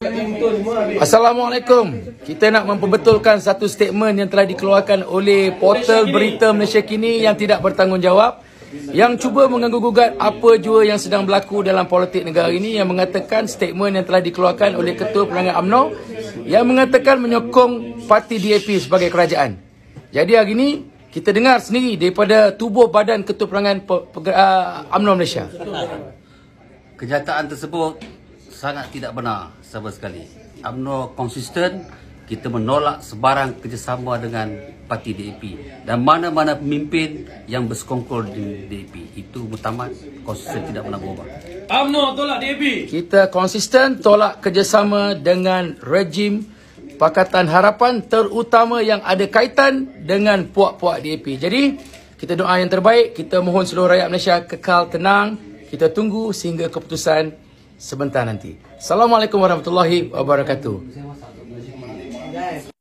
Assalamualaikum. Kita nak memperbetulkan satu statement yang telah dikeluarkan oleh portal Berita Malaysia Kini yang tidak bertanggungjawab, yang cuba mengganggu-gugat apa jua yang sedang berlaku dalam politik negara ini, yang mengatakan statement yang telah dikeluarkan oleh Ketua Penerangan UMNO yang mengatakan menyokong parti DAP sebagai kerajaan. Jadi hari ini kita dengar sendiri daripada tubuh badan Ketua Penerangan UMNO Malaysia. Kenyataan tersebut sangat tidak benar sama sekali. UMNO konsisten, kita menolak sebarang kerjasama dengan parti DAP. Dan mana-mana pemimpin yang bersekongkol di DAP. Itu mutamat konsisten, tidak pernah berubah. UMNO tolak DAP. Kita konsisten tolak kerjasama dengan rejim Pakatan Harapan, terutama yang ada kaitan dengan puak-puak DAP. Jadi, kita doa yang terbaik. Kita mohon seluruh rakyat Malaysia kekal tenang. Kita tunggu sehingga keputusan sebentar nanti. Assalamualaikum warahmatullahi wabarakatuh.